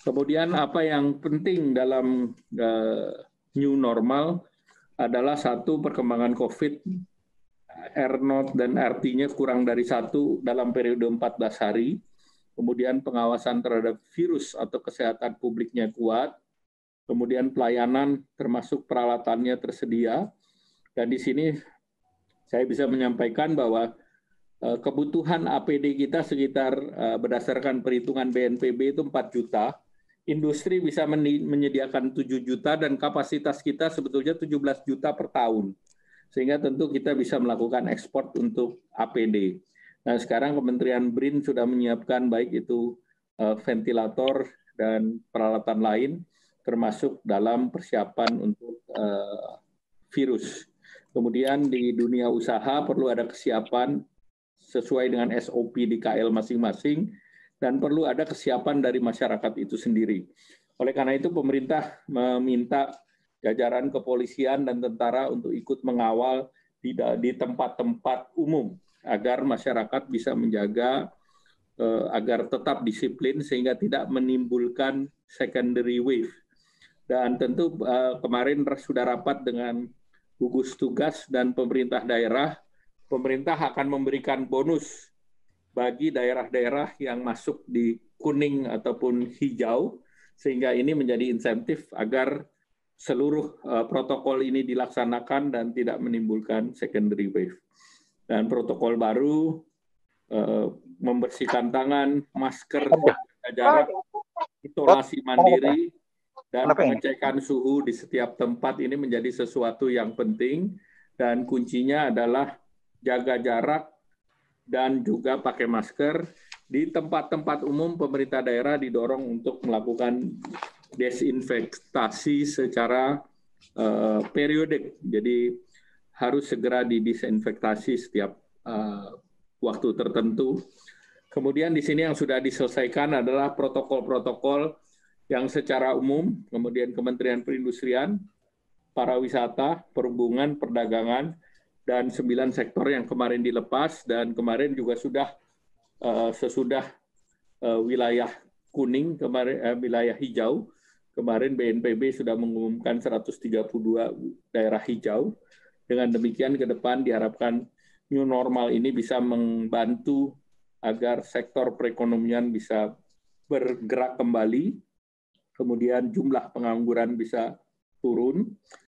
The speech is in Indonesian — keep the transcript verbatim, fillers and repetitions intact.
Kemudian apa yang penting dalam uh, new normal adalah satu, perkembangan COVID, R naught dan R T-nya kurang dari satu dalam periode empat belas hari. Kemudian pengawasan terhadap virus atau kesehatan publiknya kuat. Kemudian pelayanan termasuk peralatannya tersedia. Dan di sini saya bisa menyampaikan bahwa uh, kebutuhan A P D kita sekitar uh, berdasarkan perhitungan B N P B itu empat juta. Industri bisa menyediakan tujuh juta dan kapasitas kita sebetulnya tujuh belas juta per tahun. Sehingga tentu kita bisa melakukan ekspor untuk A P D. Nah, sekarang Kementerian B R I N sudah menyiapkan baik itu uh, ventilator dan peralatan lain, termasuk dalam persiapan untuk uh, virus. Kemudian di dunia usaha perlu ada kesiapan sesuai dengan S O P di K L masing-masing, dan perlu ada kesiapan dari masyarakat itu sendiri. Oleh karena itu pemerintah meminta jajaran kepolisian dan tentara untuk ikut mengawal di, di tempat-tempat umum agar masyarakat bisa menjaga eh, agar tetap disiplin sehingga tidak menimbulkan secondary wave. Dan tentu eh, kemarin sudah rapat dengan gugus tugas dan pemerintah daerah. Pemerintah akan memberikan bonus bagi daerah-daerah yang masuk di kuning ataupun hijau, sehingga ini menjadi insentif agar seluruh uh, protokol ini dilaksanakan dan tidak menimbulkan secondary wave. Dan protokol baru, uh, membersihkan tangan, masker, jarak, isolasi mandiri, dan pengecekan suhu di setiap tempat ini menjadi sesuatu yang penting, dan kuncinya adalah jaga jarak, dan juga pakai masker. Di tempat-tempat umum, pemerintah daerah didorong untuk melakukan desinfektasi secara uh, periodik. Jadi harus segera didisinfektasi setiap uh, waktu tertentu. Kemudian di sini yang sudah diselesaikan adalah protokol-protokol yang secara umum, kemudian Kementerian Perindustrian, pariwisata, perhubungan, perdagangan, dan sembilan sektor yang kemarin dilepas, dan kemarin juga sudah uh, sesudah uh, wilayah kuning, kemarin uh, wilayah hijau, kemarin B N P B sudah mengumumkan seratus tiga puluh dua daerah hijau. Dengan demikian ke depan diharapkan new normal ini bisa membantu agar sektor perekonomian bisa bergerak kembali, kemudian jumlah pengangguran bisa turun,